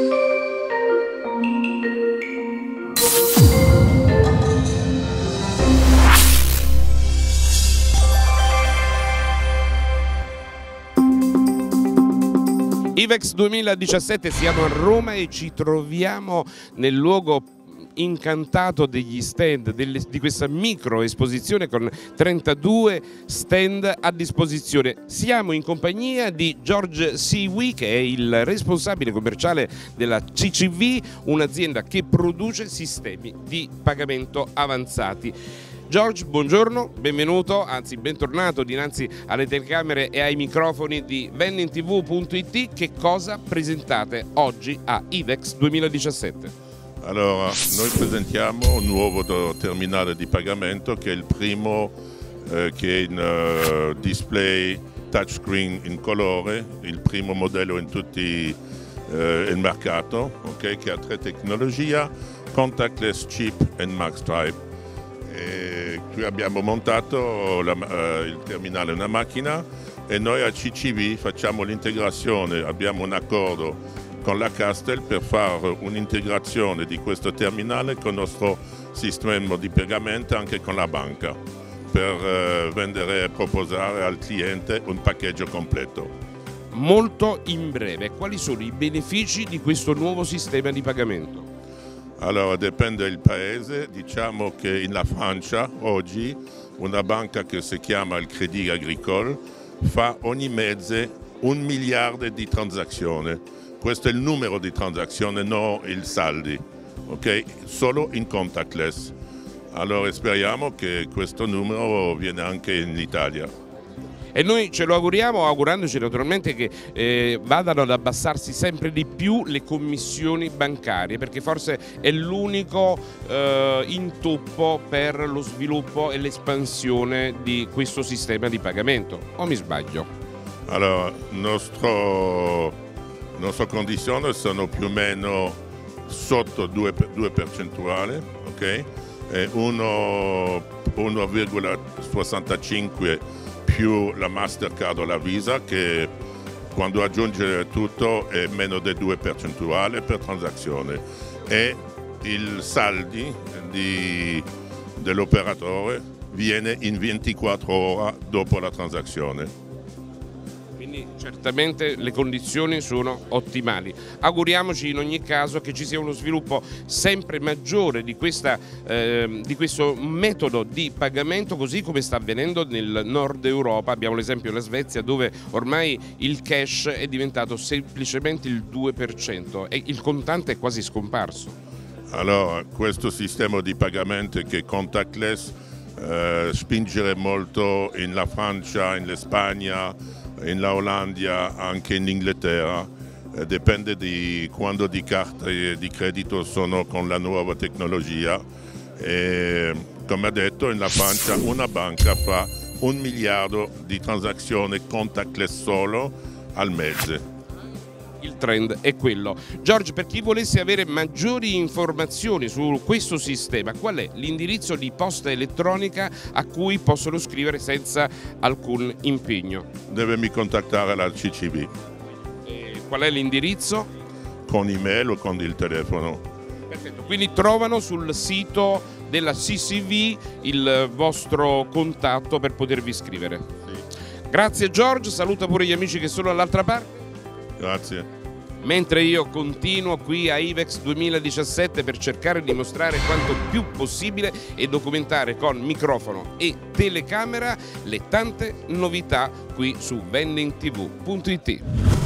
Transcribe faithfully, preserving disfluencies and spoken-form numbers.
IVEX duemiladiciassette, siamo a Roma e ci troviamo nel luogo incantato degli stand delle, di questa micro esposizione con trentadue stand a disposizione. Siamo in compagnia di George Siwi, che è il responsabile commerciale della C C V, un'azienda che produce sistemi di pagamento avanzati. George, buongiorno, benvenuto, anzi bentornato dinanzi alle telecamere e ai microfoni di vending T V punto it. Che cosa presentate oggi a IVEX duemiladiciassette? Allora, noi presentiamo un nuovo terminale di pagamento che è il primo eh, che è in uh, display touchscreen in colore, il primo modello in tutto eh, il mercato, okay, che ha tre tecnologie, contactless, chip e max stripe. E qui abbiamo montato la, uh, il terminale, una macchina, e noi a C C V facciamo l'integrazione, abbiamo un accordo con la Castel per fare un'integrazione di questo terminale con il nostro sistema di pagamento anche con la banca, per uh, vendere e proporre al cliente un paccheggio completo. Molto in breve, quali sono i benefici di questo nuovo sistema di pagamento? Allora, dipende dal paese, diciamo che in Francia oggi una banca che si chiama il Crédit Agricole fa ogni mese un miliardo di transazioni. Questo è il numero di transazioni, non il saldi, ok? Solo in contactless. Allora speriamo che questo numero viene anche in Italia. E noi ce lo auguriamo, augurandoci naturalmente che eh, vadano ad abbassarsi sempre di più le commissioni bancarie, perché forse è l'unico eh, intoppo per lo sviluppo e l'espansione di questo sistema di pagamento. O mi sbaglio? Allora, nostro, le nostre condizioni sono più o meno sotto due percentuali, ok? uno virgola sessantacinque più la Mastercard o la Visa, che quando aggiunge tutto è meno del due percentuali per transazione, e il saldi dell'operatore viene in ventiquattro ore dopo la transazione. Quindi certamente le condizioni sono ottimali. Auguriamoci in ogni caso che ci sia uno sviluppo sempre maggiore di, questa, eh, di questo metodo di pagamento, così come sta avvenendo nel nord Europa. Abbiamo l'esempio della Svezia, dove ormai il cash è diventato semplicemente il due per cento e il contante è quasi scomparso. Allora, questo sistema di pagamento che è contactless eh, spingere molto in la Francia, in Spagna, in la Olanda, anche in Inghilterra, eh, dipende di quando di carte di credito sono con la nuova tecnologia. E, come ha detto, in la Francia una banca fa un miliardo di transazioni contactless solo al mese. Il trend è quello. George, per chi volesse avere maggiori informazioni su questo sistema, qual è l'indirizzo di posta elettronica a cui possono scrivere senza alcun impegno? Deve contattare la C C V. E qual è l'indirizzo? Con email o con il telefono. Perfetto, quindi trovano sul sito della C C V il vostro contatto per potervi scrivere. Sì. Grazie George, saluta pure gli amici che sono dall'altra parte. Grazie. Mentre io continuo qui a IVEX duemiladiciassette per cercare di mostrare quanto più possibile e documentare con microfono e telecamera le tante novità qui su vending T V punto it.